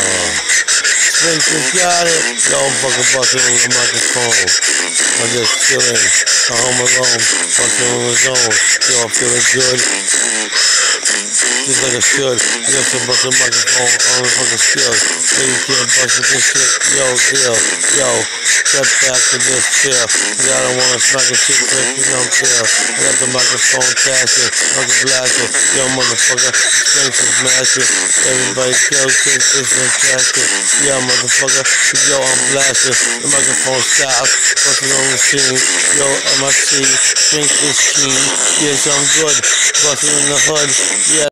Springfield got it. Yo, I'm fucking busting on the microphone. I'm just chilling. I'm home alone. Busting on the zone. Yo, I'm feeling good. Just like I should. I got some busting microphone on the fucking skills. So you can't bust with this shit. Yo, step back and just chill. I don't wanna smack a chick like you don't care. I got the microphone tasking. I can blast it. Yo, motherfucker. Strength is massive. Everybody kills things. It's fantastic. Yo, motherfucker. Yo, I'm blasting. The microphone stops. Busting on the scene. Yo, MIC. Strength is keen. Yes, I'm good. Busting in the hood. Yeah.